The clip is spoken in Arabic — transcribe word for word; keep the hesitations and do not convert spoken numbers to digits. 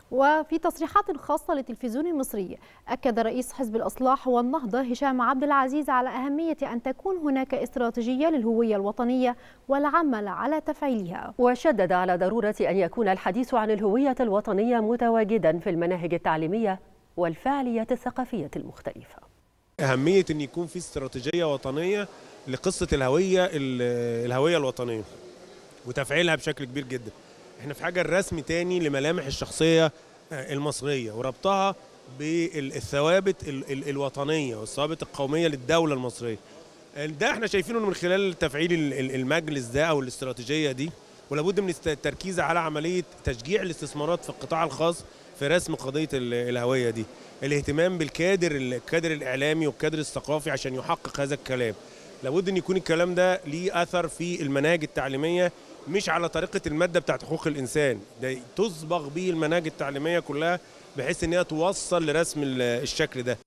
وفي تصريحات خاصة للتلفزيون المصري، أكد رئيس حزب الإصلاح والنهضة هشام عبد العزيز على أهمية أن تكون هناك استراتيجية للهوية الوطنية والعمل على تفعيلها. وشدد على ضرورة أن يكون الحديث عن الهوية الوطنية متواجدا في المناهج التعليمية والفعاليات الثقافية المختلفة. أهمية أن يكون في استراتيجية وطنية لقصة الهوية الهوية الوطنية وتفعيلها بشكل كبير جدا. احنا في حاجة الرسم تاني لملامح الشخصية المصرية وربطها بالثوابت الوطنية والثوابت القومية للدولة المصرية. ده احنا شايفينه من خلال تفعيل المجلس ده او الاستراتيجية دي، ولابد من التركيز على عملية تشجيع الاستثمارات في القطاع الخاص في رسم قضية الهوية دي، الاهتمام بالكادر الكادر الإعلامي والكادر الثقافي عشان يحقق هذا الكلام. لابد ان يكون الكلام ده ليه أثر في المناهج التعليمية، مش على طريقة المادة بتاعت حقوق الإنسان، ده تصبغ به المناهج التعليمية كلها بحيث ان هي توصل لرسم الشكل ده.